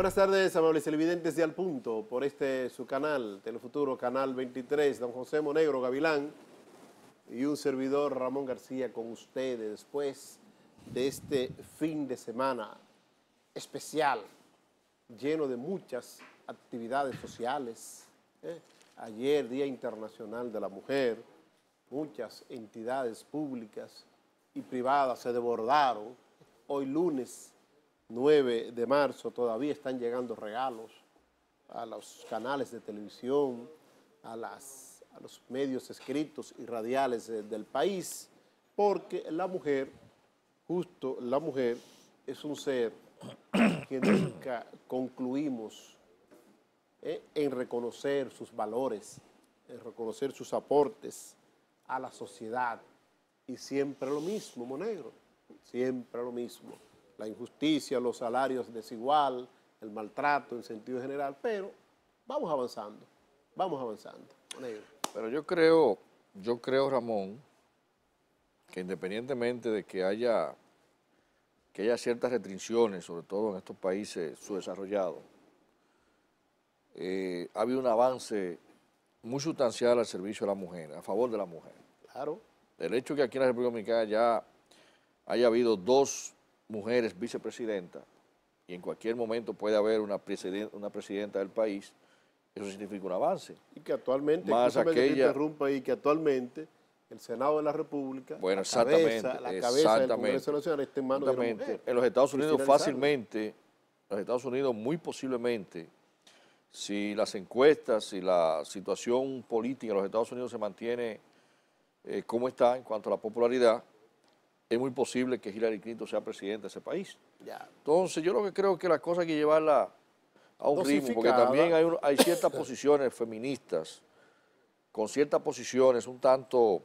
Buenas tardes, amables televidentes de Al Punto, por su canal, Telefuturo, Canal 23, don José Monegro Gavilán y un servidor Ramón García con ustedes después de este fin de semana especial, lleno de muchas actividades sociales. Ayer, Día Internacional de la Mujer, muchas entidades públicas y privadas se desbordaron. Hoy lunes 9 de marzo todavía están llegando regalos a los canales de televisión, a los medios escritos y radiales del país, porque la mujer, justo la mujer, es un ser que nunca concluimos en reconocer sus valores, en reconocer sus aportes a la sociedad. Y siempre lo mismo, Monegro, siempre lo mismo. La injusticia, los salarios desigual, el maltrato en sentido general, pero vamos avanzando, Monegro. Pero yo creo, Ramón, que independientemente de que haya ciertas restricciones, sobre todo en estos países subdesarrollados, ha habido un avance muy sustancial al servicio de la mujer, a favor de la mujer. Claro. El hecho que aquí en la República Dominicana ya haya habido 2 mujeres vicepresidentas y en cualquier momento puede haber una presidenta del país, eso significa un avance. Y que actualmente, más que te aquella, interrumpa, y que actualmente el Senado de la República, bueno, la cabeza del Congreso Nacional está en manos de una mujer. En los Estados Unidos fácilmente, en los Estados Unidos muy posiblemente, si las encuestas y la situación política en los Estados Unidos se mantiene como está en cuanto a la popularidad, es muy posible que Hillary Clinton sea presidenta de ese país. Ya. Entonces, yo lo que creo es que la cosa hay que llevarla a un ritmo, porque también hay ciertas posiciones feministas, con ciertas posiciones un tanto,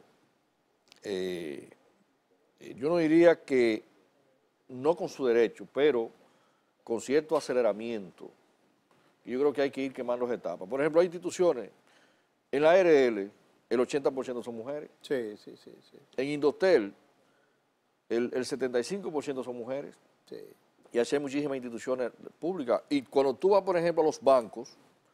yo no diría que no con su derecho, pero con cierto aceleramiento. Y yo creo que hay que ir quemando las etapas. Por ejemplo, hay instituciones, en la ARL, el 80% son mujeres. Sí. En Indotel, el 75% son mujeres. Sí. Y así hay muchísimas instituciones públicas. Y cuando tú vas, por ejemplo, a los bancos,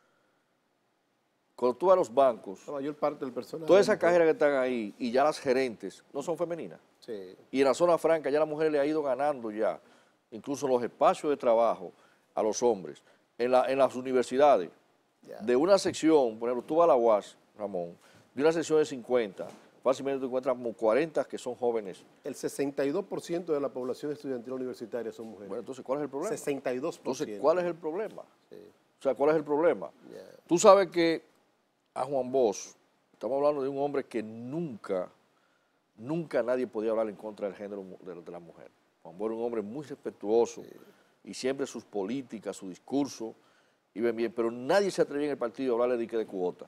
La mayor parte del personal. todas esas cajeras que están ahí y ya las gerentes no son femeninas. Sí. Y en la zona franca ya la mujer le ha ido ganando ya, incluso los espacios de trabajo a los hombres. En las universidades, de una sección, por ejemplo, tú vas a la UAS, Ramón, de una sección de 50, fácilmente te encuentras como 40 que son jóvenes. El 62% de la población estudiantil universitaria son mujeres. Bueno, entonces, ¿cuál es el problema? 62%. Entonces, ¿cuál es el problema? Sí. O sea, ¿cuál es el problema? Yeah. Tú sabes que a Juan Bosch, estamos hablando de un hombre que nunca nadie podía hablar en contra del género de la mujer. Juan Bosch era un hombre muy respetuoso y siempre sus políticas, su discurso iban bien, pero nadie se atrevía en el partido a hablarle de cuota.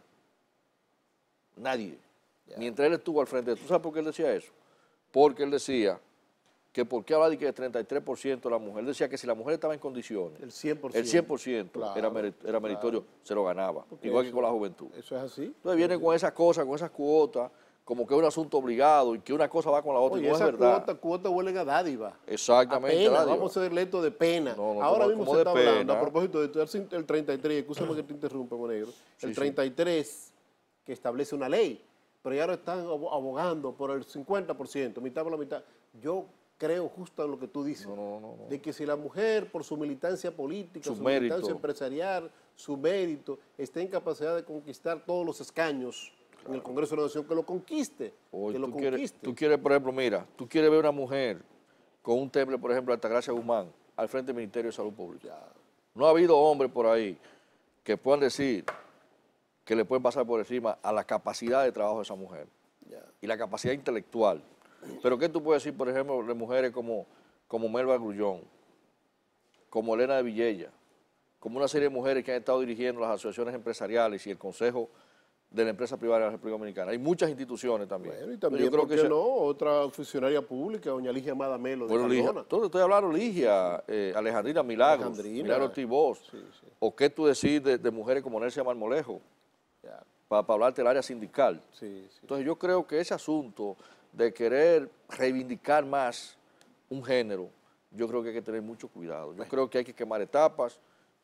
Nadie. Mientras él estuvo al frente. ¿Tú sabes por qué él decía eso? Porque él decía que por qué hablar de 33% de la mujer. Él decía que si la mujer estaba en condiciones, el 100% claro, era meritorio, se lo ganaba. Porque igual que con la juventud. Eso es así. Entonces viene con esas cosas, con esas cuotas, como que es un asunto obligado y que una cosa va con la otra. Oye, y no es verdad. Cuotas huelen a dádiva. Exactamente. A pena, dádiva. vamos a ser lentos de pena. No, ahora mismo se está hablando, pena. a propósito de el 33, escúchame que te interrumpa, Monegro, el 33 que establece una ley, pero ya ahora están abogando por el 50%, mitad por la mitad. Yo creo justo en lo que tú dices, de que si la mujer, por su militancia política, su militancia empresarial, su mérito, está en capacidad de conquistar todos los escaños en el Congreso de la Nación, que lo conquiste, Tú quieres, por ejemplo, mira, tú quieres ver una mujer con un temple, por ejemplo, Altagracia Guzmán, al frente del Ministerio de Salud Pública. No ha habido hombres por ahí que puedan decir que le pueden pasar por encima a la capacidad de trabajo de esa mujer y la capacidad intelectual. Pero ¿qué tú puedes decir, por ejemplo, de mujeres como Melba Grullón, como Elena de Villella, como una serie de mujeres que han estado dirigiendo las asociaciones empresariales y el Consejo de la Empresa Privada de la República Dominicana? Hay muchas instituciones también. Bueno, y también, ¿por qué no? Otra funcionaria pública, doña Ligia Amada Melo de Cardona. Entonces estoy hablando Ligia, Alejandrina Milagros, Milagros Tibós, o qué tú decís de mujeres como Nelsia Marmolejo, para hablarte del área sindical. Entonces yo creo que ese asunto de querer reivindicar más un género, yo creo que hay que tener mucho cuidado. Yo creo que hay que quemar etapas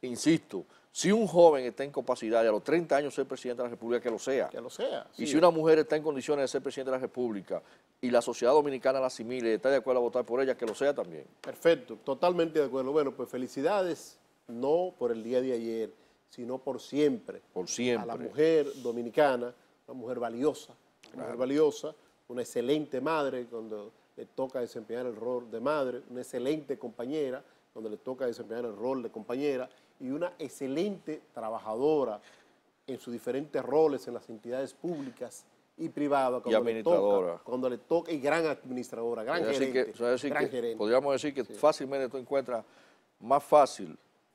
insisto, si un joven está en capacidad de a los 30 años ser presidente de la República, que lo sea. Que lo sea. Y Sí. si una mujer está en condiciones de ser presidente de la República y la sociedad dominicana la asimile y está de acuerdo a votar por ella, que lo sea también. Perfecto, totalmente de acuerdo. Bueno, pues felicidades, no por el día de ayer, sino por siempre. Por siempre. A la mujer dominicana, una mujer valiosa, una excelente madre cuando le toca desempeñar el rol de madre, una excelente compañera cuando le toca desempeñar el rol de compañera y una excelente trabajadora en sus diferentes roles en las entidades públicas y privadas Y administradora. Cuando le toca, y gran administradora, gran gerente. Gerente. Podríamos decir que fácilmente tú encuentras más fácil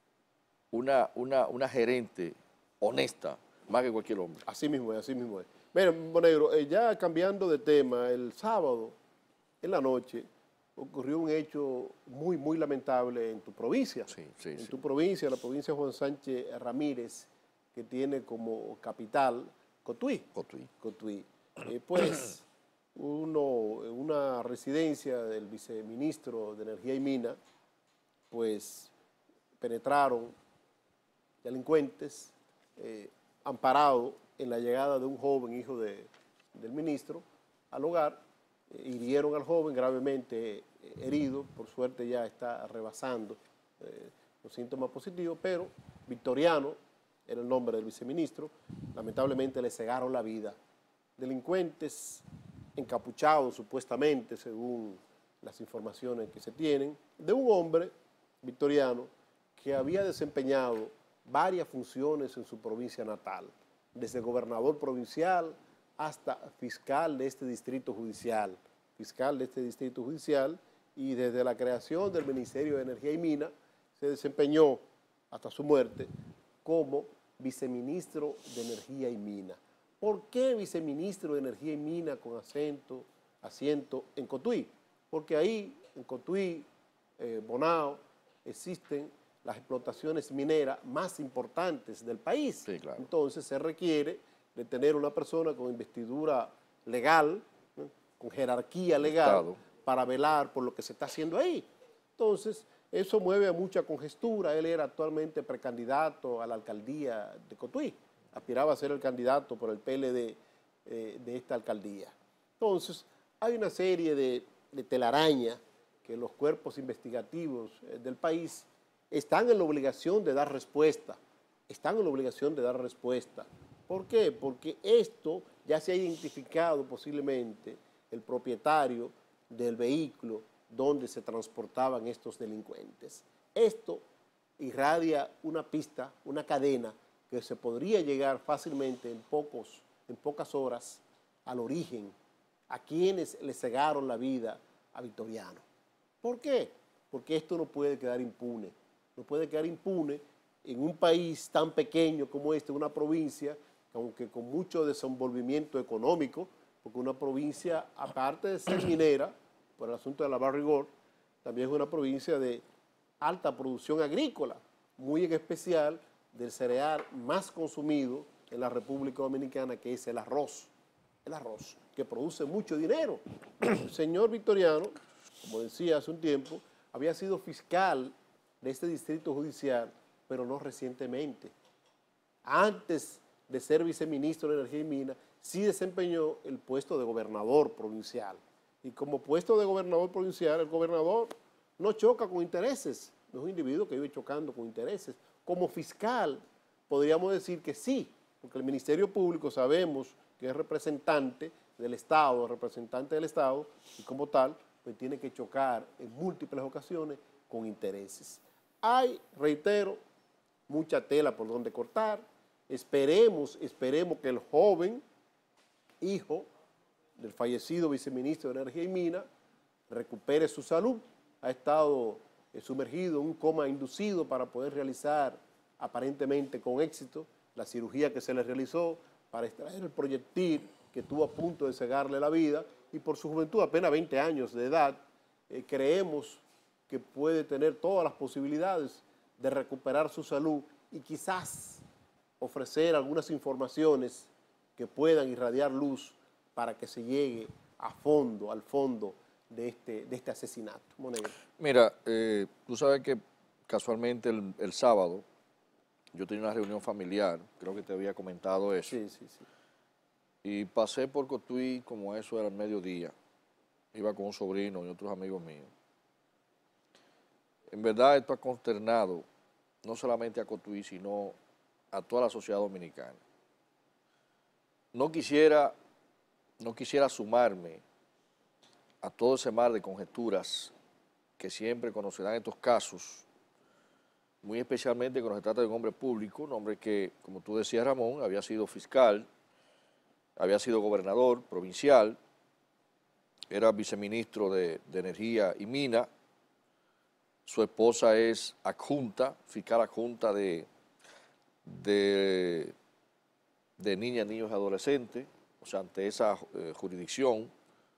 una gerente honesta más que cualquier hombre. Así mismo es, así mismo es. Mira, Monegro, ya cambiando de tema, el sábado en la noche ocurrió un hecho muy, muy lamentable en tu provincia. Tu provincia, la provincia de Juan Sánchez Ramírez, que tiene como capital Cotuí. Pues una residencia del viceministro de Energía y Mina, pues penetraron delincuentes amparados en la llegada de un joven hijo del ministro al hogar. Hirieron al joven gravemente herido, por suerte ya está rebasando los síntomas positivos, pero Victoriano era el nombre del viceministro, lamentablemente le cegaron la vida. Delincuentes encapuchados supuestamente, según las informaciones que se tienen, de un hombre, Victoriano, que había desempeñado varias funciones en su provincia natal, desde gobernador provincial hasta fiscal de este distrito judicial, y desde la creación del Ministerio de Energía y Mina se desempeñó hasta su muerte como viceministro de Energía y Mina. ¿Por qué viceministro de Energía y Mina con asiento en Cotuí? Porque ahí, en Cotuí, Bonao, existen las explotaciones mineras más importantes del país. Sí, claro. Entonces se requiere de tener una persona con investidura legal, ¿no?, con jerarquía legal, Estado, para velar por lo que se está haciendo ahí. Entonces, eso mueve a mucha congestura. Él era actualmente precandidato a la alcaldía de Cotuí. Aspiraba a ser el candidato por el PLD de esta alcaldía. Entonces, hay una serie de telarañas que los cuerpos investigativos del país están en la obligación de dar respuesta. ¿Por qué? Porque esto ya se ha identificado posiblemente el propietario del vehículo donde se transportaban estos delincuentes. Esto irradia una pista, una cadena que se podría llegar fácilmente en pocas horas al origen, a quienes le cegaron la vida a Victoriano. ¿Por qué? Porque esto no puede quedar impune. No puede quedar impune en un país tan pequeño como este, una provincia, aunque con mucho desenvolvimiento económico, porque una provincia, aparte de ser minera, por el asunto de la barrigor, también es una provincia de alta producción agrícola, muy en especial del cereal más consumido en la República Dominicana, que es el arroz, que produce mucho dinero. El señor Victoriano, como decía hace un tiempo, había sido fiscal de este distrito judicial, pero no recientemente. Antes de ser viceministro de Energía y Minas, sí desempeñó el puesto de gobernador provincial. Y como puesto de gobernador provincial, el gobernador no choca con intereses, no es un individuo que vive chocando con intereses. Como fiscal, podríamos decir que sí, porque el Ministerio Público sabemos que es representante del Estado, y como tal, pues tiene que chocar en múltiples ocasiones con intereses. Hay, reitero, mucha tela por donde cortar. Esperemos que el joven hijo del fallecido viceministro de Energía y Minas recupere su salud. Ha estado sumergido en un coma inducido para poder realizar aparentemente con éxito la cirugía que se le realizó para extraer el proyectil que estuvo a punto de cegarle la vida, y por su juventud, apenas 20 años de edad, creemos que puede tener todas las posibilidades de recuperar su salud y quizás ofrecer algunas informaciones que puedan irradiar luz para que se llegue al fondo de este asesinato. Monegro. Mira, tú sabes que casualmente el sábado yo tenía una reunión familiar, creo que te había comentado eso. Sí, sí, sí. Y pasé por Cotuí como eso era el mediodía. Iba con un sobrino y otros amigos míos. En verdad esto ha consternado no solamente a Cotuí, sino a toda la sociedad dominicana. No quisiera sumarme a todo ese mar de conjeturas que siempre conocerán estos casos, muy especialmente cuando se trata de un hombre público, un hombre que, como tú decías, Ramón, había sido fiscal, había sido gobernador provincial, era viceministro de Energía y Mina, su esposa es adjunta, fiscal adjunta de niñas, niños y adolescentes, o sea, ante esa jurisdicción.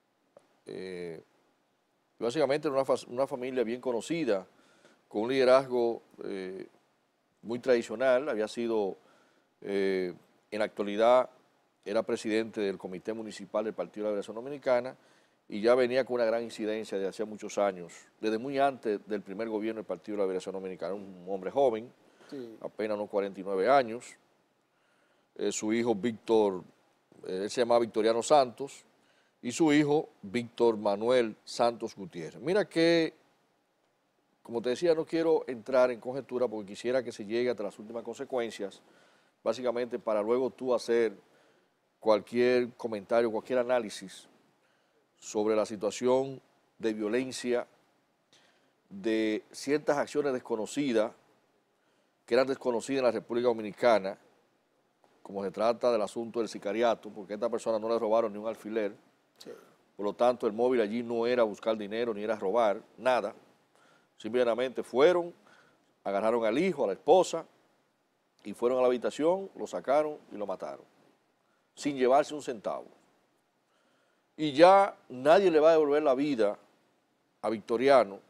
Básicamente era una familia bien conocida, con un liderazgo muy tradicional, había sido, en la actualidad, era presidente del Comité Municipal del Partido de la Liberación Dominicana y ya venía con una gran incidencia de hacía muchos años, desde muy antes del primer gobierno del Partido de la Liberación Dominicana, un hombre joven, Sí. apenas unos 49 años. Su hijo Víctor, él se llamaba Victoriano Santos, y su hijo Víctor Manuel Santos Gutiérrez. Mira que, como te decía, no quiero entrar en conjetura porque quisiera que se llegue hasta las últimas consecuencias, básicamente para luego tú hacer cualquier comentario, cualquier análisis sobre la situación de violencia, de ciertas acciones desconocidas, que eran desconocidas en la República Dominicana, como se trata del asunto del sicariato, porque a esta persona no le robaron ni un alfiler, Sí. por lo tanto el móvil allí no era buscar dinero ni era robar, nada, simplemente fueron, agarraron al hijo, a la esposa, y fueron a la habitación, lo sacaron y lo mataron, sin llevarse un centavo. Y ya nadie le va a devolver la vida a Victoriano.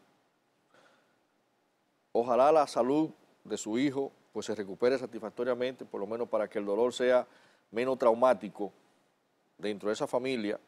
Ojalá la salud de su hijo pues se recupere satisfactoriamente, por lo menos para que el dolor sea menos traumático dentro de esa familia,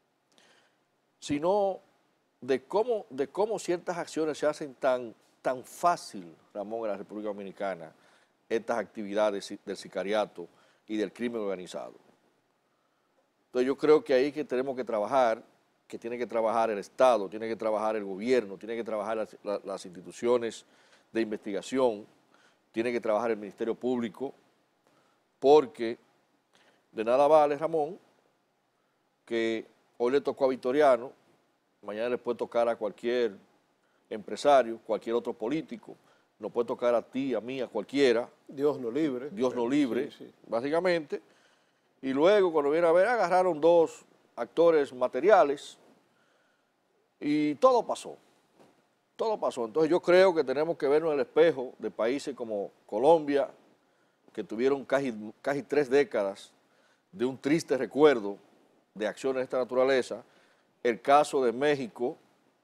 sino de cómo ciertas acciones se hacen tan fácil, Ramón, en la República Dominicana, estas actividades del sicariato y del crimen organizado. Entonces yo creo que ahí que tenemos que trabajar, que tiene que trabajar el Estado, tiene que trabajar el gobierno, tiene que trabajar las instituciones de investigación, tiene que trabajar el Ministerio Público, porque de nada vale, Ramón, que hoy le tocó a Victoriano, mañana le puede tocar a cualquier empresario, cualquier otro político, nos puede tocar a ti, a mí, a cualquiera. Dios no libre. Dios no libre, Sí, sí. básicamente. Y luego, cuando viene a ver, agarraron dos actores materiales y todo pasó. Todo pasó. Entonces yo creo que tenemos que vernos en el espejo de países como Colombia, que tuvieron casi 3 décadas de un triste recuerdo de acciones de esta naturaleza. El caso de México,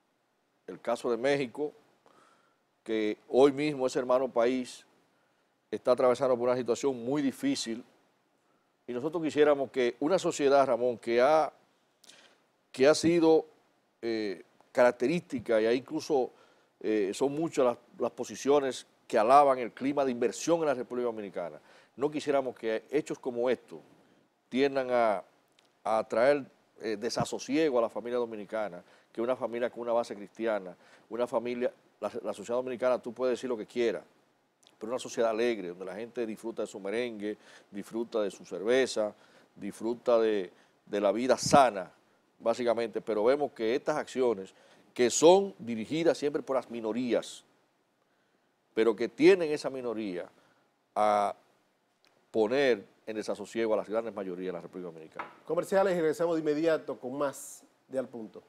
que hoy mismo ese hermano país está atravesando por una situación muy difícil. Y nosotros quisiéramos que una sociedad, Ramón, que ha sido característica, y ahí incluso son muchas las posiciones que alaban el clima de inversión en la República Dominicana, no quisiéramos que hechos como estos tiendan a traer desasosiego a la familia dominicana, que una familia con una base cristiana, una familia, la sociedad dominicana, tú puedes decir lo que quieras, pero una sociedad alegre, donde la gente disfruta de su merengue, disfruta de su cerveza, disfruta de la vida sana, básicamente, pero vemos que estas acciones, que son dirigidas siempre por las minorías, pero que tienen esa minoría a poner en desasosiego a las grandes mayorías de la República Dominicana. Comerciales y regresamos de inmediato con más de Al Punto.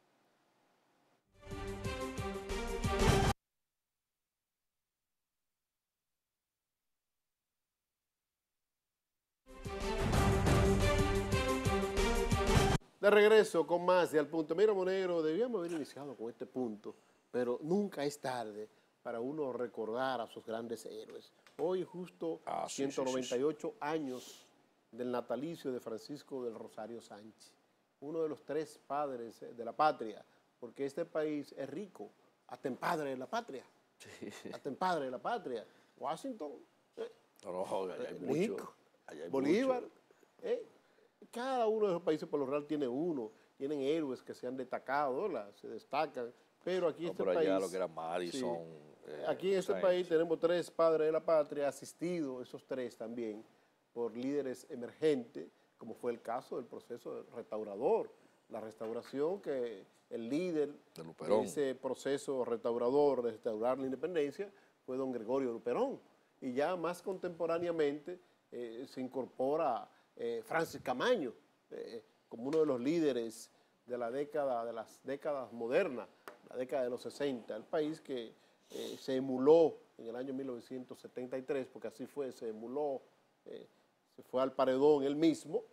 De regreso con más de Al Punto. Mira, Monegro, debíamos haber iniciado con este punto, pero nunca es tarde para uno recordar a sus grandes héroes. Hoy justo 198 años del natalicio de Francisco del Rosario Sánchez, uno de los 3 padres de la patria, porque este país es rico, hasta en padre de la patria, hasta en padre de la patria. Washington No, allá hay México, mucho. Allá hay Bolívar. mucho. Cada uno de esos países por lo general tiene uno, tienen héroes que se han destacado, ¿verdad? Se destacan, pero aquí en No, este por allá país, lo que era sí, Madison. aquí en este esa país gente. tenemos 3 padres de la patria asistidos, esos 3 también, por líderes emergentes, como fue el caso del proceso restaurador, la restauración que el líder De de Luperón. ese proceso restaurador, de restaurar la independencia, fue don Gregorio Luperón. Y ya más contemporáneamente se incorpora Francis Camaño, como uno de los líderes de la década, de las décadas modernas, la década de los 60, el país que se emuló en el año 1973, porque así fue, se emuló, se fue al paredón él mismo,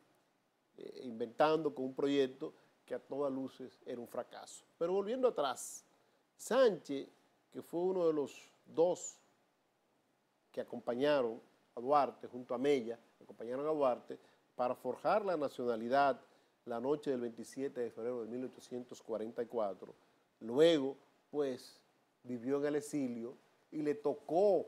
inventando con un proyecto que a todas luces era un fracaso. Pero volviendo atrás, Sánchez, que fue uno de los 2 que acompañaron a Duarte, junto a Mella, acompañaron a Duarte para forjar la nacionalidad la noche del 27 de febrero de 1844. Luego, pues, vivió en el exilio y le tocó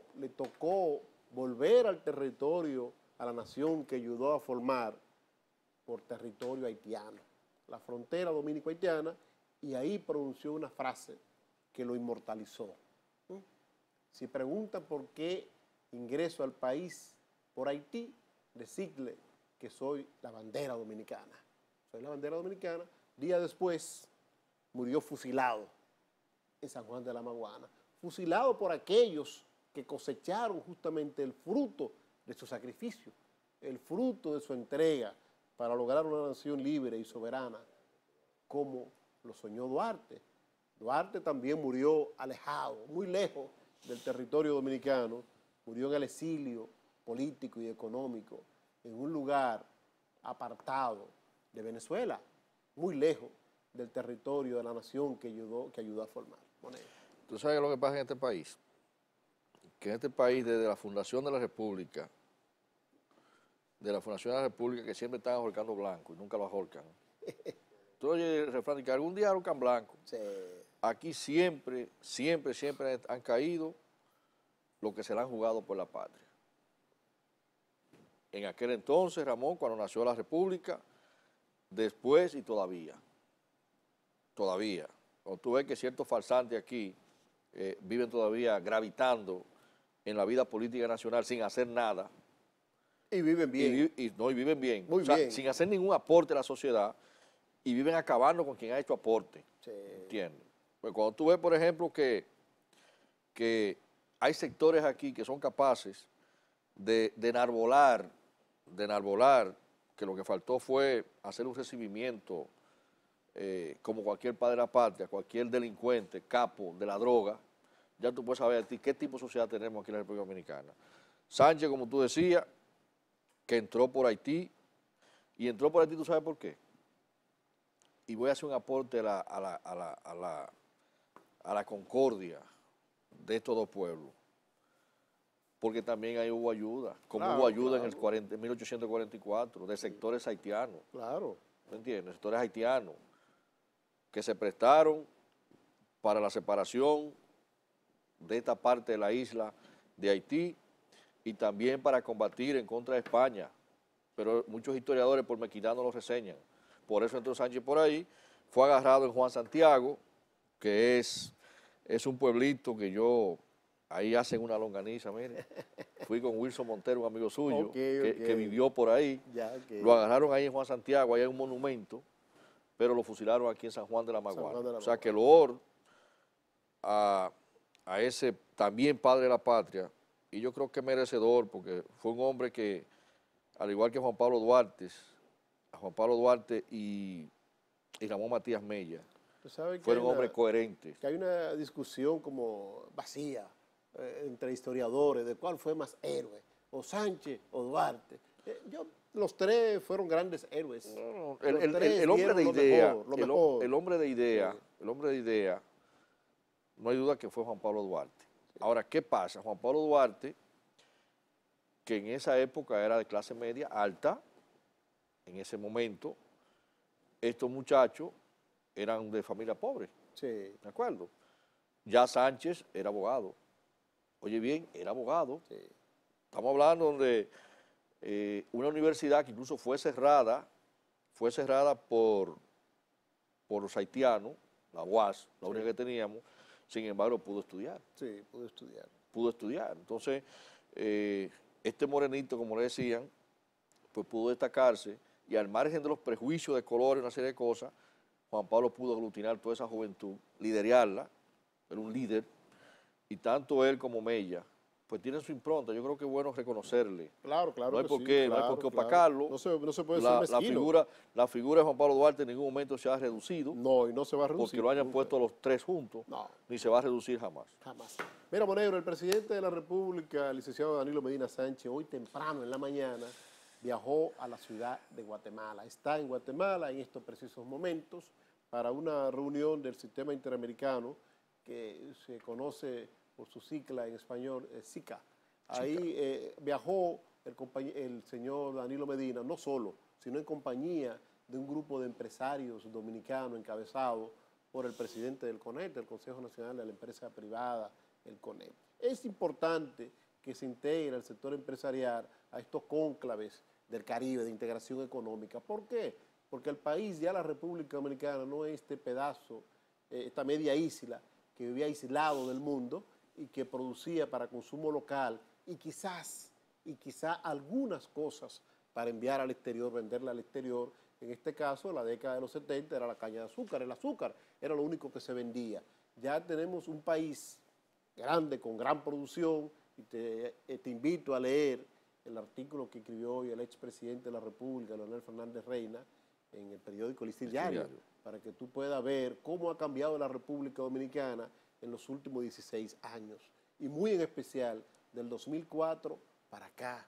volver al territorio, a la nación que ayudó a formar por territorio haitiano, la frontera dominico-haitiana, y ahí pronunció una frase que lo inmortalizó. Si preguntan por qué ingreso al país por Haití, decirle que soy la bandera dominicana. Soy la bandera dominicana. Día después murió fusilado en San Juan de la Maguana, fusilado por aquellos que cosecharon justamente el fruto de su sacrificio, el fruto de su entrega para lograr una nación libre y soberana, como lo soñó Duarte. Duarte también murió alejado, muy lejos del territorio dominicano, murió en el exilio político y económico, en un lugar apartado de Venezuela, muy lejos del territorio de la nación que ayudó a formar. ¿Tú sabes lo que pasa en este país? Que en este país, desde la fundación de la República, que siempre están ahorcando blanco y nunca lo ahorcan. Tú oyes el refrán de que algún día ahorcan blanco. Sí. Aquí siempre han caído los que se la han jugado por la patria. En aquel entonces, Ramón, cuando nació la República, después y todavía. Cuando tú ves que ciertos farsantes aquí viven todavía gravitando en la vida política nacional sin hacer nada. Y viven bien. Y viven bien. Muy bien. Sin hacer ningún aporte a la sociedad y viven acabando con quien ha hecho aporte. Sí. ¿Entiendes? Pues cuando tú ves, por ejemplo, que hay sectores aquí que son capaces de enarbolar, que lo que faltó fue hacer un recibimiento como cualquier padre de la patria, cualquier delincuente, capo de la droga, ya tú puedes saber a ti qué tipo de sociedad tenemos aquí en la República Dominicana. Sánchez, como tú decías, que entró por Haití, y entró por Haití, ¿tú sabes por qué? Y voy a hacer un aporte a la concordia de estos dos pueblos, porque también ahí hubo ayuda, como Claro, hubo ayuda claro. en 1844 de sectores haitianos, Claro. ¿me entiendes? Sectores haitianos que se prestaron para la separación de esta parte de la isla de Haití y también para combatir en contra de España, pero muchos historiadores por Mequinano lo reseñan. Por eso entró Sánchez por ahí, fue agarrado en Juan Santiago, que es un pueblito que ahí hacen una longaniza, mire. Fui con Wilson Montero, un amigo suyo, que vivió por ahí. Ya, okay. Lo agarraron ahí en Juan Santiago, ahí hay un monumento, pero lo fusilaron aquí en San Juan de la Maguana. O sea que loor a ese también padre de la patria, y yo creo que merecedor, porque fue un hombre que, al igual que Juan Pablo Duarte y Ramón Matías Mella, fueron hombres coherentes. Que hay una discusión como vacía entre historiadores de cuál fue más héroe, o Sánchez o Duarte. Los 3 fueron grandes héroes. No, el hombre de idea, el hombre de idea, no hay duda que fue Juan Pablo Duarte. Sí. Ahora, ¿qué pasa? Juan Pablo Duarte, que en esa época era de clase media alta, en ese momento, estos muchachos eran de familia pobre. Sí. ¿De acuerdo? Ya Sánchez era abogado. Oye bien, era abogado. Sí. Estamos hablando de una universidad que incluso fue cerrada por los haitianos, la UAS, la única que teníamos, sin embargo pudo estudiar. Sí, pudo estudiar. Pudo estudiar. Entonces, este morenito, como le decían, pues pudo destacarse y al margen de los prejuicios de color y una serie de cosas, Juan Pablo pudo aglutinar toda esa juventud, liderarla, era un líder, y tanto él como Mella, pues tienen su impronta. Yo creo que es bueno reconocerle. Claro, claro No hay que por sí, qué, no hay claro, por qué claro. opacarlo. No se puede ser mezquino. La figura de Juan Pablo Duarte en ningún momento se ha reducido. No, y no se va a reducir. Porque lo hayan nunca. puesto los tres juntos, No. ni se va a reducir jamás. Jamás. Mira, Monegro, el presidente de la República, el licenciado Danilo Medina Sánchez, hoy temprano en la mañana viajó a la ciudad de Guatemala. Está en Guatemala en estos precisos momentos para una reunión del sistema interamericano que se conoce por su sigla en español, SICA. Ahí viajó el señor Danilo Medina, no solo, sino en compañía de un grupo de empresarios dominicanos encabezado por el presidente del CONET, del Consejo Nacional de la Empresa Privada, el CONET. Es importante que se integre el sector empresarial a estos cónclaves del Caribe de integración económica. ¿Por qué? Porque el país, ya la República Dominicana, no es este pedazo, esta media isla que vivía aislado del mundo y que producía para consumo local y quizás algunas cosas para enviar al exterior, venderla al exterior. En este caso, en la década de los 70 era la caña de azúcar, el azúcar era lo único que se vendía. Ya tenemos un país grande, con gran producción, y te invito a leer el artículo que escribió hoy el expresidente de la República, Leonel Fernández Reina, en el periódico Listín Diario, para que tú puedas ver cómo ha cambiado la República Dominicana en los últimos 16 años, y muy en especial del 2004 para acá,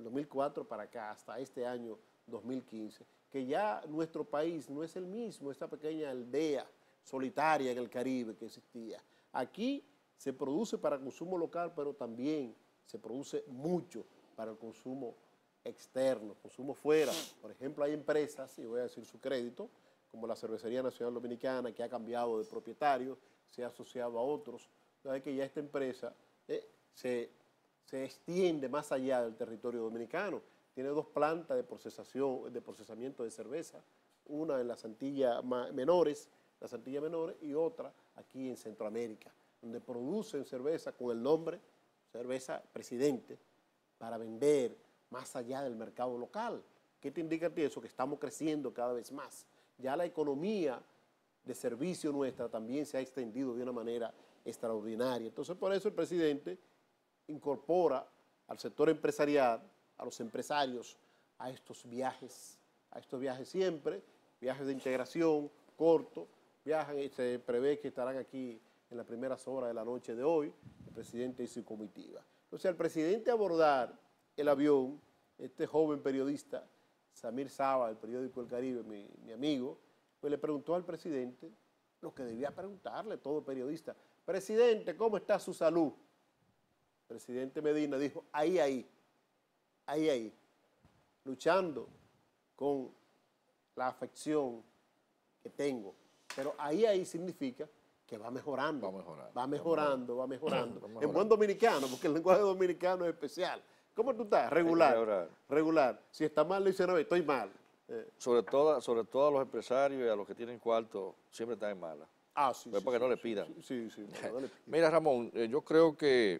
hasta este año 2015, que ya nuestro país no es el mismo, esta pequeña aldea solitaria en el Caribe que existía. Aquí se produce para consumo local, pero también se produce mucho para el consumo externo, consumo fuera. Por ejemplo, hay empresas, y voy a decir su crédito, como la Cervecería Nacional Dominicana, que ha cambiado de propietario, se ha asociado a otros. Sabe que ya esta empresa se extiende más allá del territorio dominicano. Tiene 2 plantas de procesamiento de cerveza, una en las Antillas Menores, y otra aquí en Centroamérica, donde producen cerveza con el nombre Cerveza Presidente para vender más allá del mercado local. ¿Qué te indica a ti eso? Que estamos creciendo cada vez más. Ya la economía de servicio nuestra también se ha extendido de una manera extraordinaria. Entonces, por eso el presidente incorpora al sector empresarial, a los empresarios, a estos viajes siempre, viajes de integración cortos, se prevé que estarán aquí en las primeras horas de la noche de hoy, el presidente y su comitiva. Entonces, al presidente abordar el avión, este joven periodista, Samir Saba, del periódico El Caribe, mi amigo, pues le preguntó al presidente lo que debía preguntarle todo periodista. Presidente, ¿cómo está su salud? El presidente Medina dijo, ahí, luchando con la afección que tengo. Pero ahí significa que va mejorando. Va mejorando. En buen dominicano, porque el lenguaje dominicano es especial. ¿Cómo tú estás? Regular. Si está mal, le dice, no, estoy mal. Sobre todo a los empresarios y a los que tienen cuarto, siempre están en mala. Sí. Para que no le pidan. Sí, no le pidan. Mira, Ramón, yo creo que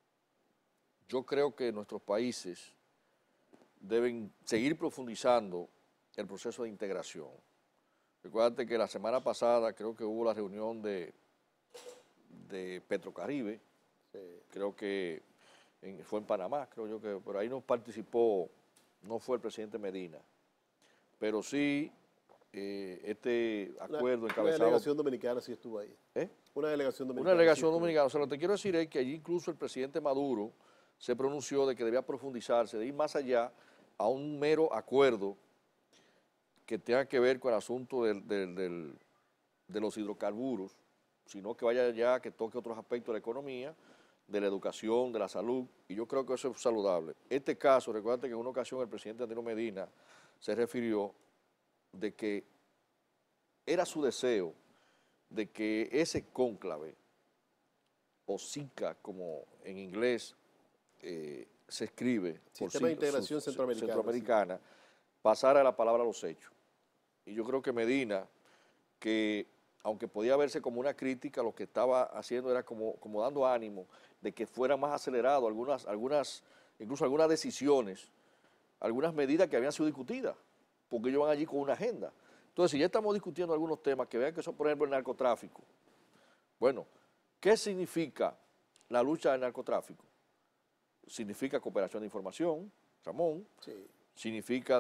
nuestros países deben seguir profundizando el proceso de integración. Recuérdate que la semana pasada creo que hubo la reunión de Petrocaribe, creo que fue en Panamá, creo yo que por ahí no participó, no fue el presidente Medina, pero sí este acuerdo encabezado. Una delegación dominicana sí estuvo ahí. Una delegación dominicana. Una delegación dominicana. O sea, lo que te quiero decir es que allí incluso el presidente Maduro se pronunció de que debía profundizarse, de ir más allá a un mero acuerdo que tenga que ver con el asunto de los hidrocarburos, sino que vaya allá, que toque otros aspectos de la economía, de la educación, de la salud, y yo creo que eso es saludable. Este caso, recuerda que en una ocasión el presidente Danilo Medina se refirió de que era su deseo de que ese cónclave, o SICA, como en inglés se escribe por Sistema de Integración Centroamericana, pasar a la palabra a los hechos. Y yo creo que Medina, que aunque podía verse como una crítica, lo que estaba haciendo era como dando ánimo de que fuera más acelerado incluso algunas decisiones, algunas medidas que habían sido discutidas, porque ellos van allí con una agenda. Entonces, si ya estamos discutiendo algunos temas, que vean que son, por ejemplo, el narcotráfico. Bueno, ¿qué significa la lucha del narcotráfico? Significa cooperación de información, Ramón, sí. Significa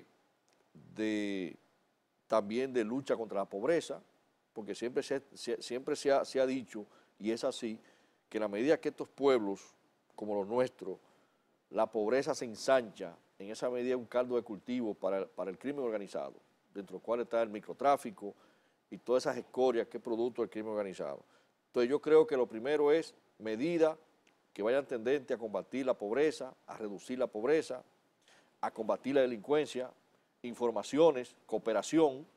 también de lucha contra la pobreza, porque siempre se ha dicho, y es así, que en la medida que estos pueblos, como los nuestros, la pobreza se ensancha, en esa medida es un caldo de cultivo para el crimen organizado, dentro del cual está el microtráfico y todas esas escorias que es producto del crimen organizado. Entonces yo creo que lo primero es medidas que vayan tendentes a combatir la pobreza, a reducir la pobreza, a combatir la delincuencia, informaciones, cooperación.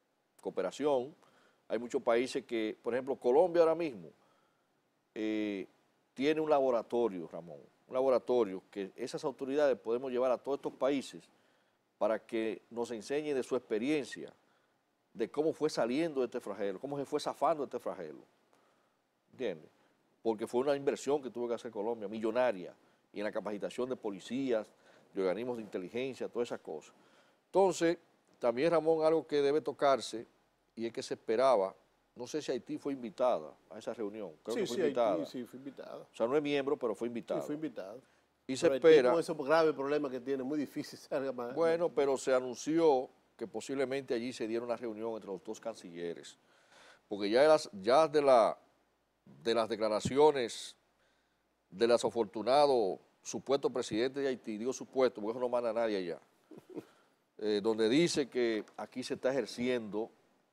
Hay muchos países que, por ejemplo, Colombia ahora mismo tiene un laboratorio, Ramón, un laboratorio que esas autoridades podemos llevar a todos estos países para que nos enseñen de su experiencia, de cómo fue saliendo de este flagelo, cómo se fue zafando de este flagelo, ¿entiendes? Porque fue una inversión que tuvo que hacer Colombia, millonaria, y en la capacitación de policías, de organismos de inteligencia, todas esas cosas. Entonces, también, Ramón, algo que debe tocarse, y es que se esperaba, no sé si Haití fue invitada a esa reunión, creo que fue invitada. Haití, sí, fue invitada. O sea, no es miembro, pero fue invitada. Sí, fue invitada. Y se espera... con esos graves problemas que tiene, muy difícil salga más. Bueno, pero se anunció que posiblemente allí se diera una reunión entre los dos cancilleres, porque ya de las declaraciones del desafortunado supuesto presidente de Haití, digo supuesto, porque eso no manda a nadie allá, donde dice que aquí se está ejerciendo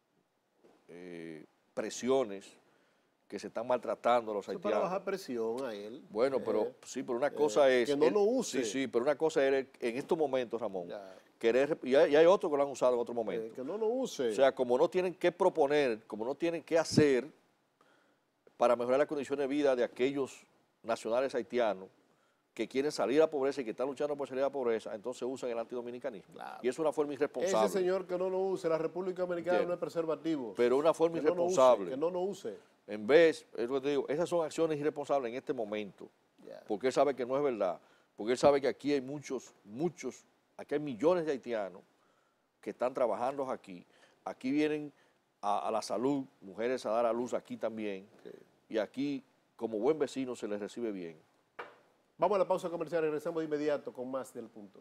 presiones, que se están maltratando a los haitianos. Para bajar presión a él. Bueno, pero sí, pero una cosa es... Que no lo use. Sí, pero una cosa es en estos momentos, Ramón, Ya. querer, y hay otros que lo han usado en otro momento. Que no lo use. O sea, como no tienen que proponer, como no tienen que hacer para mejorar las condiciones de vida de aquellos nacionales haitianos que quieren salir de la pobreza y que están luchando por salir de la pobreza, entonces usan el antidominicanismo. Claro. Y es una forma irresponsable. Ese señor que no lo use, la República Dominicana no es preservativo. Pero una forma irresponsable. Que no lo use. En vez, es lo que te digo, esas son acciones irresponsables en este momento, porque él sabe que no es verdad, porque él sabe que aquí hay aquí hay millones de haitianos que están trabajando aquí vienen a la salud, mujeres a dar a luz aquí también, y aquí como buen vecino se les recibe bien. Vamos a la pausa comercial, regresamos de inmediato con más del punto.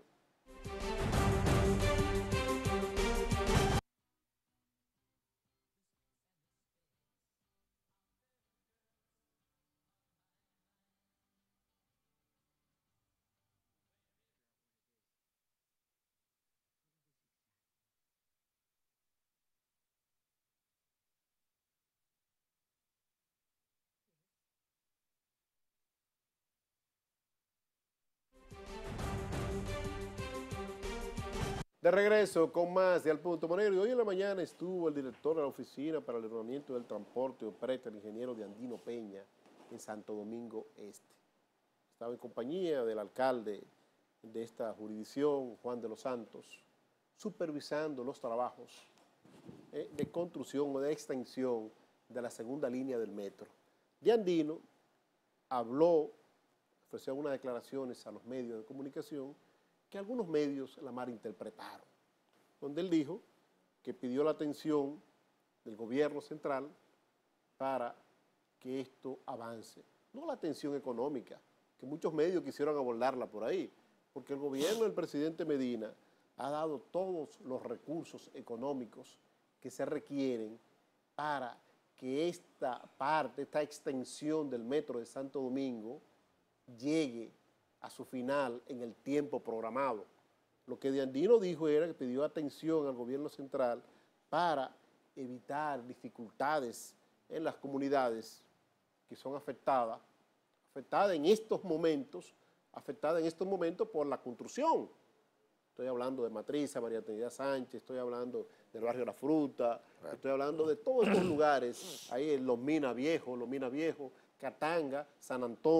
De regreso con más de Al Punto Monero. Y hoy en la mañana estuvo el director de la Oficina para el Ordenamiento del Transporte, OPRETA, el ingeniero Diandino Peña, en Santo Domingo Este. Estaba en compañía del alcalde de esta jurisdicción, Juan de los Santos, supervisando los trabajos de construcción o de extensión de la segunda línea del metro. Diandino habló, ofreció unas declaraciones a los medios de comunicación que algunos medios la malinterpretaron, donde él dijo que pidió la atención del gobierno central para que esto avance. No la atención económica, que muchos medios quisieron abordarla por ahí, porque el gobierno del presidente Medina ha dado todos los recursos económicos que se requieren para que esta parte, esta extensión del metro de Santo Domingo llegue a su final en el tiempo programado. Lo que Diandino dijo era que pidió atención al gobierno central para evitar dificultades en las comunidades que son afectadas en estos momentos por la construcción. Estoy hablando de Matriza, María Trinidad Sánchez, estoy hablando del barrio La Fruta, estoy hablando de todos estos lugares, ahí en Los Minas Viejos, Catanga, San Antón,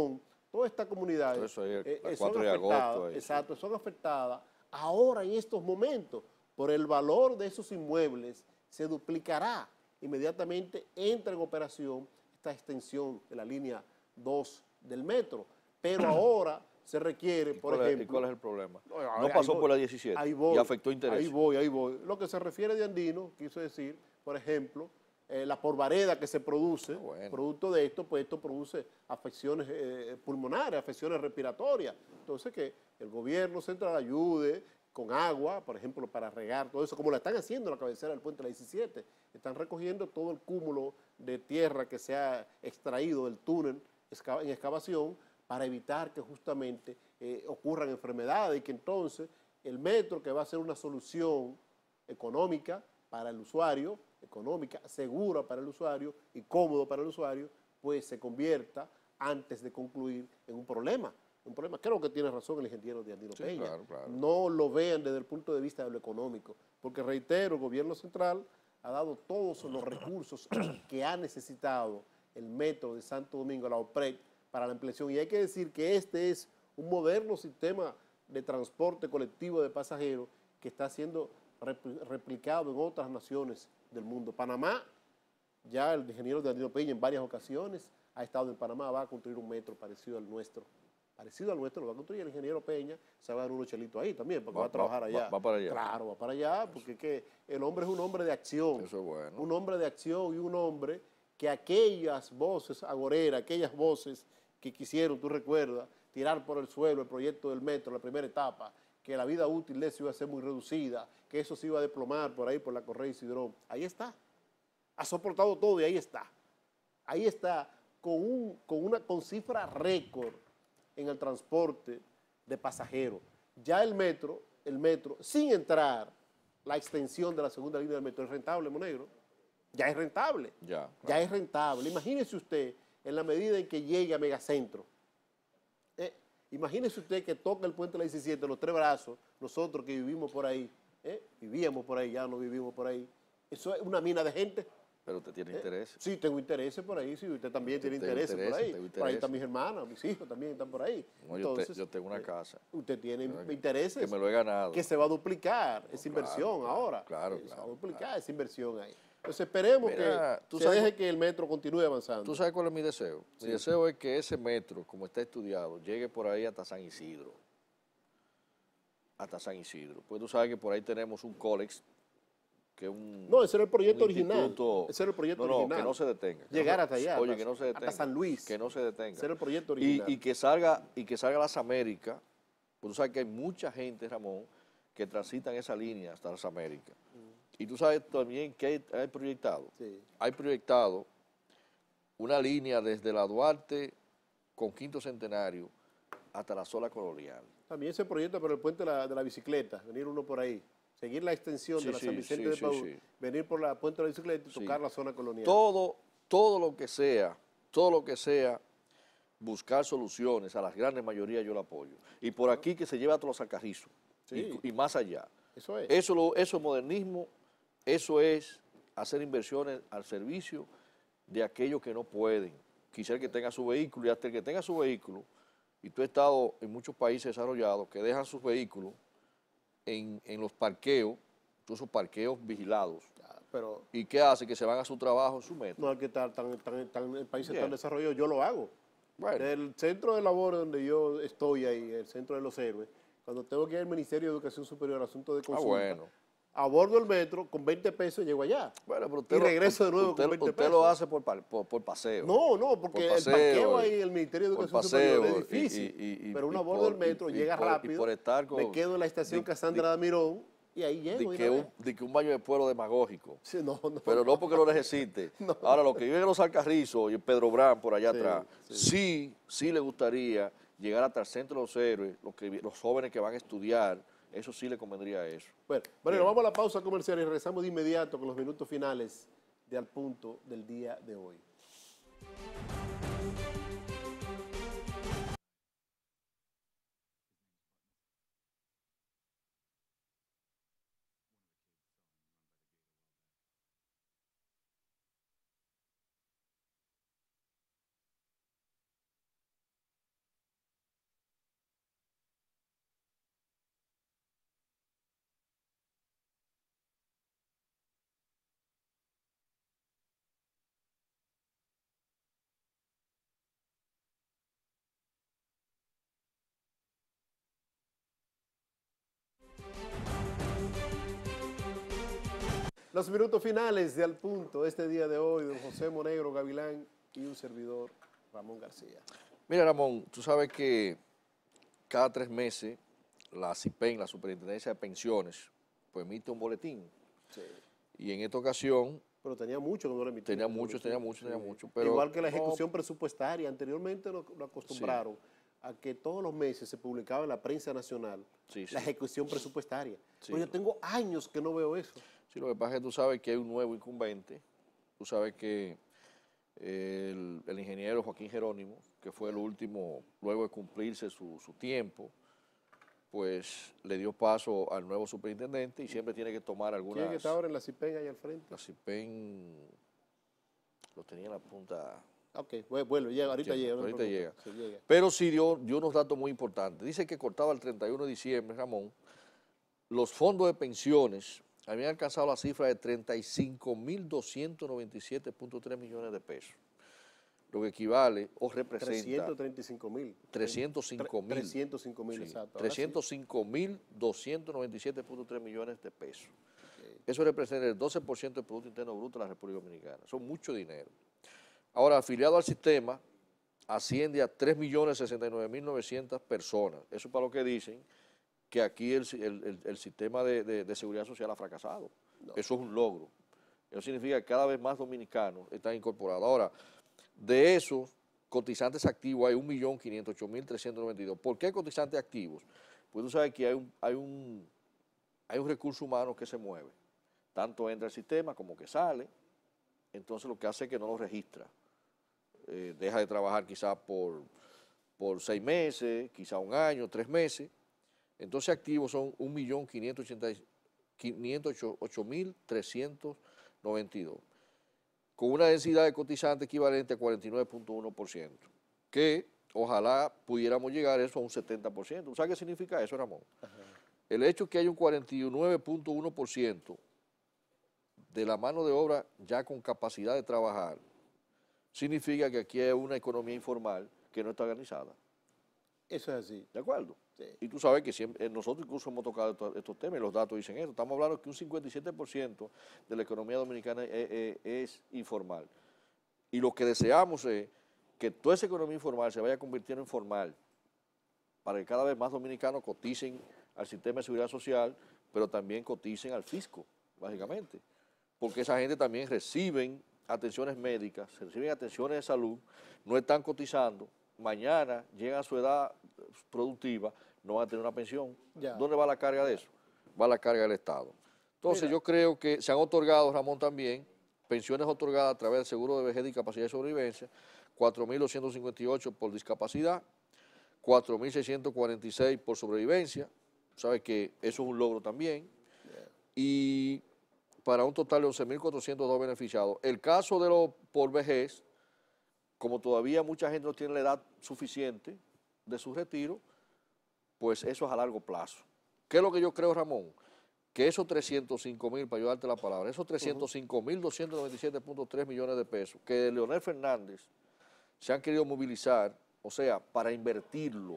todas estas comunidades Eso ahí, la son 4 de agosto, afectadas, ahí, exacto, son afectadas ahora en estos momentos por el valor de esos inmuebles se duplicará. Inmediatamente entra en operación esta extensión de la línea 2 del metro. Pero ahora se requiere, por ejemplo... ¿Y cuál es el problema? Ahí No pasó voy, por la 17 ahí voy, y afectó intereses. ahí voy. Lo que se refiere de Andino, quiso decir, por ejemplo, la porvareda que se produce, producto de esto, pues esto produce afecciones pulmonares, afecciones respiratorias. Entonces que el gobierno central ayude con agua, por ejemplo, para regar todo eso, como lo están haciendo en la cabecera del puente de la 17. Están recogiendo todo el cúmulo de tierra que se ha extraído del túnel en excavación para evitar que justamente ocurran enfermedades y que entonces el metro, que va a ser una solución económica para el usuario, económica, segura para el usuario y cómodo para el usuario, pues se convierta, antes de concluir, en un problema. Un problema. Creo que tiene razón el ingeniero de Andino Peña. Claro, claro. No lo vean desde el punto de vista de lo económico, porque reitero, el gobierno central ha dado todos los recursos que ha necesitado el metro de Santo Domingo, la OPRED, para la ampliación. Y hay que decir que este es un moderno sistema de transporte colectivo de pasajeros que está siendo replicado en otras naciones del mundo. Panamá, ya el ingeniero de Andino Peña en varias ocasiones ha estado en Panamá, va a construir un metro parecido al nuestro. Parecido al nuestro lo va a construir el ingeniero Peña, se va a dar unos chelitos ahí también, porque va a trabajar allá. Va para allá. Claro, va para allá, porque es que el hombre es un hombre de acción. Eso es bueno. Un hombre de acción y un hombre que aquellas voces agoreras, aquellas voces que quisieron, tú recuerdas, tirar por el suelo el proyecto del metro, la primera etapa, que la vida útil de eso iba a ser muy reducida, que eso se iba a desplomar por ahí, por la Correa Isidrón. Ahí está. Ha soportado todo y ahí está. Ahí está, con cifra récord en el transporte de pasajeros. Ya el metro, sin entrar la extensión de la segunda línea del metro, es rentable, Monegro. Ya es rentable. Ya, claro. Ya es rentable. Imagínese usted, en la medida en que llegue a Megacentro, imagínese usted que toca el puente de la 17, los Tres Brazos, nosotros que vivimos por ahí, vivíamos por ahí, ya no vivimos por ahí. Eso es una mina de gente. Pero usted tiene intereses. Sí, tengo intereses por ahí, sí, usted también tiene intereses por ahí. Por ahí están mis hermanas, mis hijos también están por ahí. No, entonces, yo tengo una casa. Usted tiene intereses. Que me lo he ganado. Que se va a duplicar esa inversión ahora. Claro, se va a duplicar esa inversión ahí. Entonces esperemos que deje que el metro continúe avanzando. ¿Tú sabes cuál es mi deseo? Sí. Mi deseo es que ese metro, como está estudiado, llegue por ahí hasta San Isidro. Hasta San Isidro. Pues tú sabes que por ahí tenemos un Colex, que es un... No, ese era el proyecto original. Ese era el proyecto original. Que no se detenga. Llegar hasta allá. Oye, que no se detenga. Hasta San Luis. Que no se detenga. Ese era el proyecto original. Y que salga las Américas. Pues tú sabes que hay mucha gente, Ramón, que transitan esa línea hasta las Américas. Y tú sabes también que hay proyectado. Sí. Hay proyectado una línea desde la Duarte con Quinto Centenario hasta la Sola Colonial. También se proyecta por el puente de la bicicleta, venir uno por ahí. Seguir la extensión de la San Vicente de Paúl, venir por la puente de la bicicleta y tocar la zona colonial. Todo lo que sea buscar soluciones a las grandes mayorías, yo lo apoyo. Y por aquí que se lleve a todos los Alcarrizos y más allá. Eso es. Eso es modernismo, eso es hacer inversiones al servicio de aquellos que no pueden. Quizá el que tenga su vehículo, y hasta el que tenga su vehículo, y tú has estado en muchos países desarrollados que dejan sus vehículos en los parqueos, todos esos parqueos vigilados. Pero, ¿y qué hace? Que se van a su trabajo en su metro. No hay que estar en países tan desarrollados, yo lo hago. Bueno. El centro de labor donde yo estoy ahí, el centro de los héroes, cuando tengo que ir al Ministerio de Educación Superior, asunto de consulta, a bordo del metro, con 20 pesos llego allá. Bueno, pero usted regreso de nuevo con 20 pesos. Usted lo hace por paseo. No, porque el parqueo ahí, el Ministerio de Educación Superior es difícil. Pero uno a bordo del metro llega rápido, me quedo en la estación Casandra Damirón y ahí llego. De que un baño de pueblo demagógico. Sí, pero no porque lo necesite. No. Ahora, los que viven en los Alcarrizos y en Pedro Brán, por allá atrás, sí le gustaría llegar hasta el centro de los héroes, los jóvenes que van a estudiar. Eso sí le convendría a eso. Bueno, vamos a la pausa comercial y regresamos de inmediato con los minutos finales de Al Punto del día de hoy. Los minutos finales de Al Punto, este día de hoy, don José Monegro Gavilán y un servidor, Ramón García. Mira, Ramón, tú sabes que cada 3 meses la CIPEN, la Superintendencia de Pensiones, pues emite un boletín. Sí. Y en esta ocasión... Pero tenía mucho que no lo emitía. Tenía mucho. Pero igual que la ejecución presupuestaria, anteriormente lo acostumbraron a que todos los meses se publicaba en la prensa nacional la ejecución presupuestaria. Pero yo tengo años que no veo eso. Sí, lo que pasa es que tú sabes que hay un nuevo incumbente. Tú sabes que el ingeniero Joaquín Jerónimo, que fue el último, luego de cumplirse su tiempo, pues le dio paso al nuevo superintendente y siempre tiene que tomar algunas... ¿Quién está ahora en la CIPEN ahí al frente? La CIPEN lo tenía en la punta... Ok, bueno, llega, ahorita llega. No ahorita llega. Sí, llega. Pero sí dio unos datos muy importantes. Dice que cortaba el 31 de diciembre, Ramón, los fondos de pensiones habían alcanzado la cifra de 35.297.3 millones de pesos, lo que equivale o representa... 335.000. 305.000. 305.000, Sí, exacto. 305.297.3 millones de pesos. Okay. Eso representa el 12% del Producto Interno Bruto de la República Dominicana. Son mucho dinero. Ahora, afiliado al sistema, asciende a 3.069.900 personas. Eso es para lo que dicen que aquí el sistema de seguridad social ha fracasado. No. Eso es un logro. Eso significa que cada vez más dominicanos están incorporados. Ahora, de esos cotizantes activos hay 1.508.392. ¿Por qué cotizantes activos? Pues tú sabes que hay un recurso humano que se mueve. Tanto entra al sistema como que sale. Entonces lo que hace es que no lo registra. Deja de trabajar quizás por 6 meses, quizás un año, 3 meses. Entonces activos son 1.508.392, con una densidad de cotizantes equivalente a 49.1%, que ojalá pudiéramos llegar a eso a un 70%. ¿Sabes qué significa eso, Ramón? Ajá. El hecho que hay un 49.1% de la mano de obra ya con capacidad de trabajar, significa que aquí hay una economía informal que no está organizada. Eso es así. ¿De acuerdo? Sí. Y tú sabes que siempre, nosotros incluso hemos tocado estos temas y los datos dicen eso. Estamos hablando que un 57% de la economía dominicana es informal. Y lo que deseamos es que toda esa economía informal se vaya convirtiendo en formal para que cada vez más dominicanos coticen al sistema de seguridad social, pero también coticen al fisco, básicamente. Porque esa gente también reciben atenciones médicas, reciben atenciones de salud, no están cotizando, mañana llegan a su edad productiva, no van a tener una pensión. Ya. ¿Dónde va la carga de eso? Va la carga del Estado. Entonces yo creo que se han otorgado, Ramón, también pensiones otorgadas a través del seguro de vejez, discapacidad y sobrevivencia, 4.258 por discapacidad, 4.646 por sobrevivencia, sabes que eso es un logro también, y para un total de 11.402 beneficiados. El caso de los por vejez, como todavía mucha gente no tiene la edad suficiente de su retiro, pues eso es a largo plazo. ¿Qué es lo que yo creo, Ramón? Que esos 305.000, para ayudarte la palabra, esos 305.297.3 millones de pesos que Leonel Fernández se han querido movilizar, o sea, para invertirlo,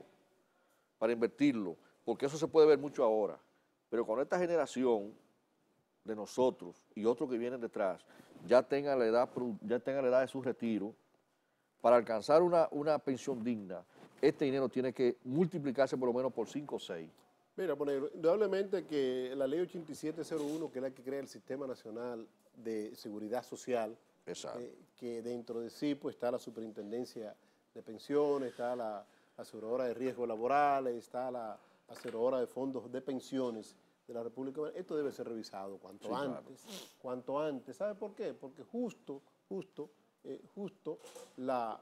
porque eso se puede ver mucho ahora, pero con esta generación de nosotros y otros que vienen detrás, ya tengan la edad de su retiro, para alcanzar una pensión digna, este dinero tiene que multiplicarse por lo menos por 5 o 6. Mira, Monegro, indudablemente que la ley 8701, que es la que crea el Sistema Nacional de Seguridad Social, que dentro de sí pues está la Superintendencia de Pensiones, está la Aseguradora de Riesgos Laborales, está la Aseguradora de Fondos de Pensiones de la República Dominicana. Esto debe ser revisado cuanto antes. ¿Sabe por qué? Porque justo la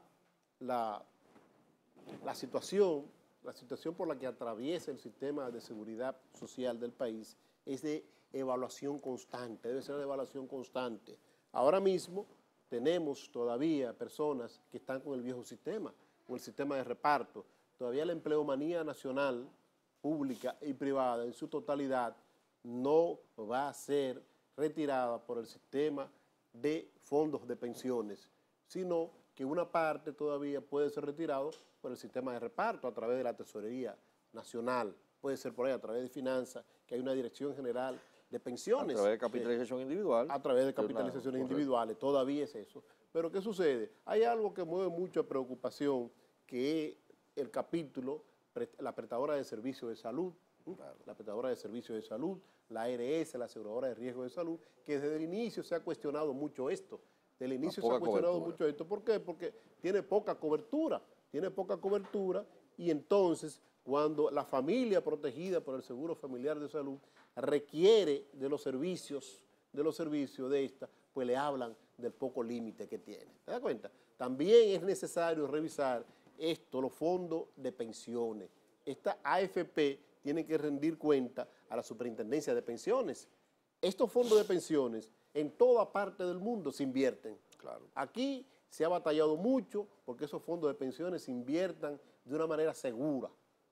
situación por la que atraviesa el sistema de seguridad social del país es de evaluación constante, debe ser de evaluación constante. Ahora mismo tenemos todavía personas que están con el viejo sistema, con el sistema de reparto. Todavía la empleomanía nacional, pública y privada en su totalidad no va a ser retirada por el sistema de fondos de pensiones, sino que una parte todavía puede ser retirado por el sistema de reparto a través de la Tesorería Nacional, puede ser por ahí a través de finanzas, que hay una dirección general de pensiones. A través de capitalización individual. A través de capitalizaciones individuales, todavía es eso. Pero ¿qué sucede? Hay algo que mueve mucha preocupación, que es el capítulo, la prestadora de servicios de salud, la prestadora de servicios de salud, la ARS, la aseguradora de riesgo de salud, que desde el inicio se ha cuestionado mucho esto. Desde el inicio se ha cuestionado mucho esto. ¿Por qué? Porque tiene poca cobertura, y entonces cuando la familia protegida por el Seguro Familiar de Salud requiere de los servicios de esta, pues le hablan del poco límite que tiene. ¿Te das cuenta? También es necesario revisar esto, los fondos de pensiones. Esta AFP tiene que rendir cuenta a la Superintendencia de Pensiones. Estos fondos de pensiones en toda parte del mundo se invierten. Claro. Aquí se ha batallado mucho porque esos fondos de pensiones se inviertan de una manera segura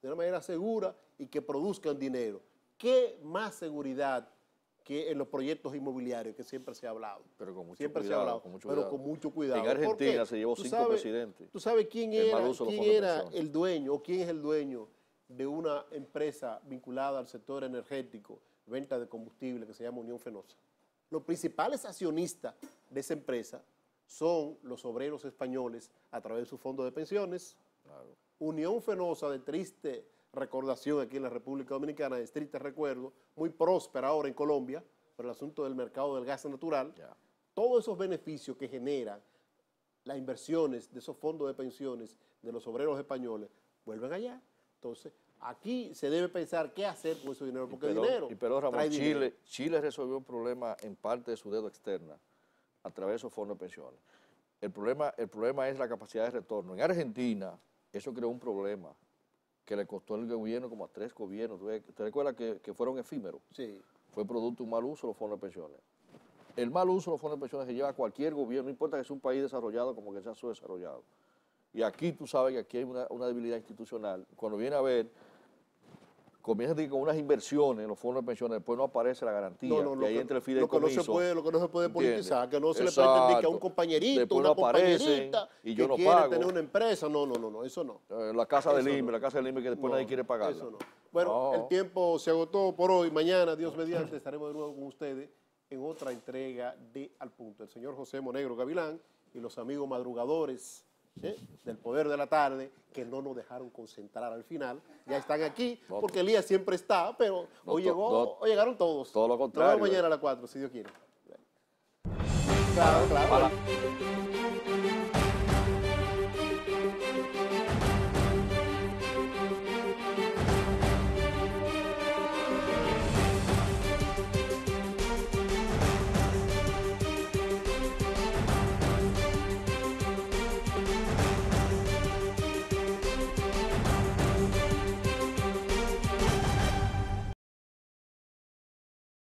y que produzcan dinero. ¿Qué más seguridad que en los proyectos inmobiliarios que siempre se ha hablado? Pero con mucho siempre cuidado, se ha hablado, pero con mucho cuidado. En Argentina se llevó 5 presidentes. ¿Tú sabes quién era el dueño o quién es el dueño de una empresa vinculada al sector energético, venta de combustible, que se llama Unión Fenosa? Los principales accionistas de esa empresa son los obreros españoles a través de su fondo de pensiones. Claro. Unión Fenosa, de triste recordación aquí en la República Dominicana, de triste recuerdo, muy próspera ahora en Colombia, por el asunto del mercado del gas natural. Ya. Todos esos beneficios que generan las inversiones de esos fondos de pensiones de los obreros españoles vuelven allá. Entonces, aquí se debe pensar qué hacer con ese dinero, porque Ramón, Chile resolvió un problema en parte de su deuda externa a través de esos fondos de pensiones. El problema es la capacidad de retorno. En Argentina, eso creó un problema que le costó al gobierno como a 3 gobiernos. ¿Te recuerdas que fueron efímeros? Sí. Fue producto de un mal uso de los fondos de pensiones. El mal uso de los fondos de pensiones se lleva a cualquier gobierno, no importa que sea un país desarrollado como que sea subdesarrollado. Y aquí tú sabes que aquí hay una debilidad institucional. Cuando viene a ver, comienza con unas inversiones en los fondos de pensiones, después no aparece la garantía, y ahí entra el fideicomiso. Lo que no se puede politizar, que no se le pretende a un compañerito, después una compañerita y yo que no quiere pago. tener una empresa. No, eso no. La casa del INME, que después nadie quiere pagarla. Eso no. Bueno, el tiempo se agotó por hoy. Mañana, Dios mediante, estaremos de nuevo con ustedes en otra entrega de Al Punto. El señor José Monegro Gavilán y los amigos madrugadores del Poder de la Tarde, que no nos dejaron concentrar al final, ya están aquí, porque Elías siempre está, pero hoy llegaron todos. Todo lo contrario. Nos vemos mañana a las 4, si Dios quiere. Claro.